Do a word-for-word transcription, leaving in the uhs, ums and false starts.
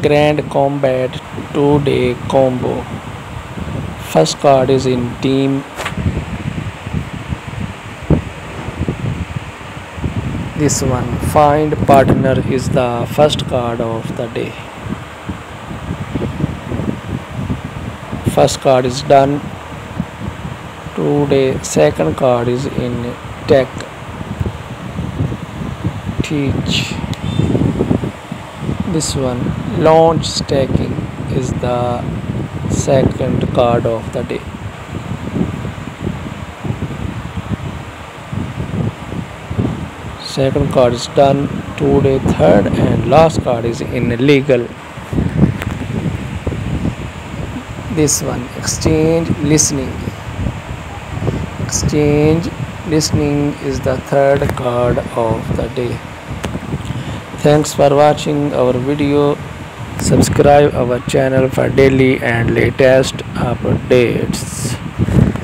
Grand Combat two day combo. First card is in team. This one, find partner, is the first card of the day. First card is done. Today second card is in tech. Teach. This one, launch stacking, is the second card of the day. Second card is done. Today third and last card is in legal. This one, exchange listening. Exchange listening is the third card of the day. Thanks for watching our video. Subscribe our channel for daily and latest updates.